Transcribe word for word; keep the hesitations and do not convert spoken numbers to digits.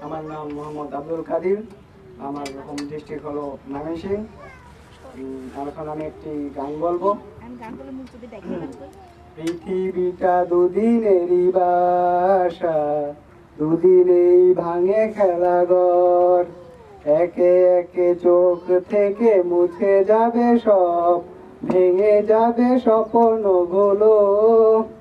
আমার নাম মোহাম্মদ আব্দুল কাদির, আমার হোম ডিস্ট্রিক্ট হলো ময়মনসিংহ। আর এখন আমি একটি গান বলবো। পৃথিবীটা দুদিনেরই বাসা, দুদিনেই ভাঙে খেলাঘর, একে একে চোখ থেকে মুছে যাবে সব, ভেঙে যাবে স্বপ্নগুলো।